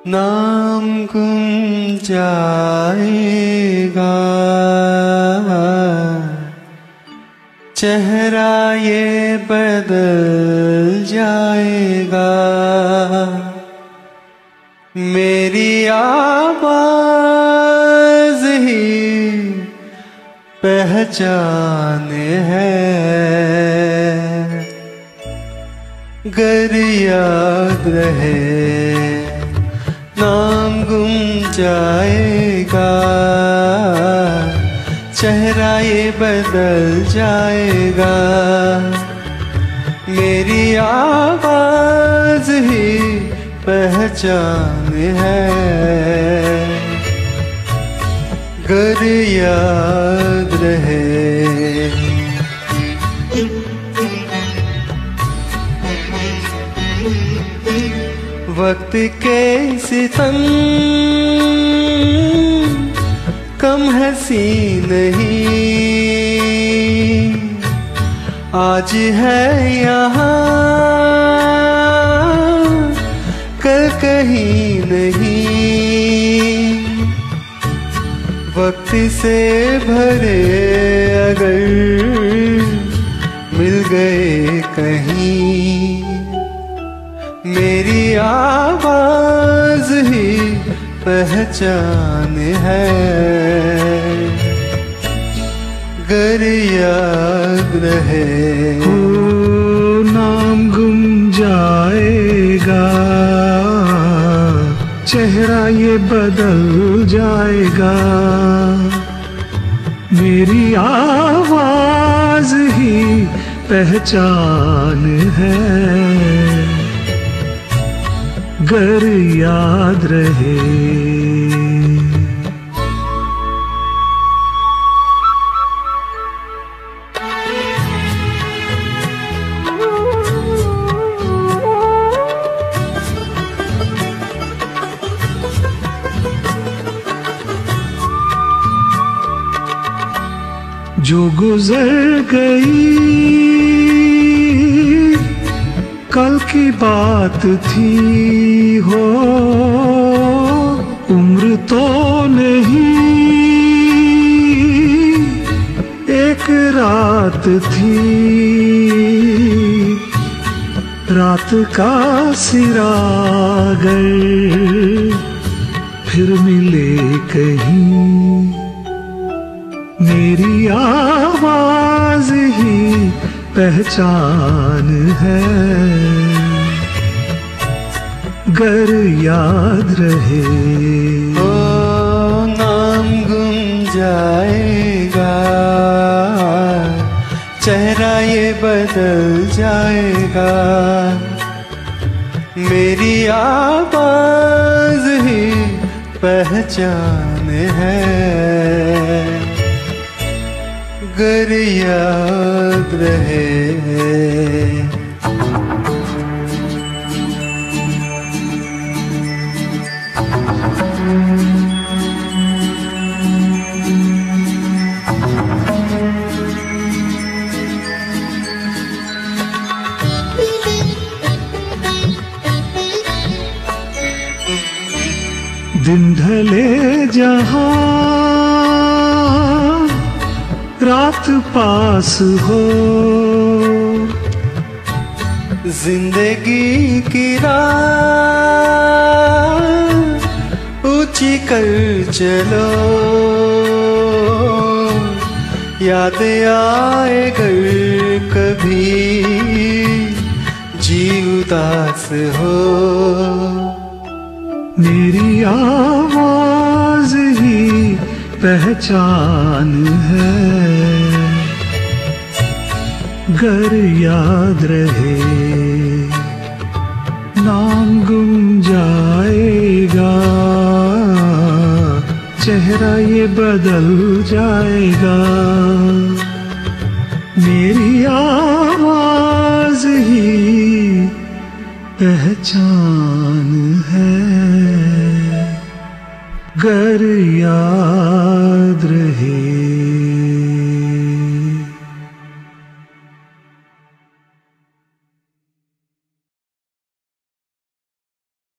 नाम गुम जाएगा, चेहरा ये बदल जाएगा। मेरी आवाज ही पहचान है, गर याद रहे नाम गुम जाएगा, चेहरा ये बदल जाएगा। मेरी आवाज ही पहचान है, गर याद रहे। वक्त के सितम कम हंसी नहीं, आज है यहाँ कल कहीं नहीं। वक्त से भरे अगर मिल गए कहीं, मेरी आवाज ही पहचान है, गर याद रहे। ओ नाम गुम जाएगा, चेहरा ये बदल जाएगा। मेरी आवाज ही पहचान है, गर याद रहे। जो गुजर गई कल की बात थी हो, उम्र तो नहीं एक रात थी। रात का सिरागर फिर मिले कहीं, मेरी आवाज ही पहचान है, गर याद रहे। ओ नाम गुम जाएगा, चेहरा ये बदल जाएगा। मेरी आवाज ही पहचान है, गर याद रहे। दिन ढले जहां रात पास हो, जिंदगी की राह ऊंची कर चलो, याद आए कर कभी जी उदास हो। मेरी आवाज ही पहचान है, गर याद रहे। नाम गुम जाएगा, चेहरा ये बदल जाएगा। मेरी आवाज ही पहचान है, गर याद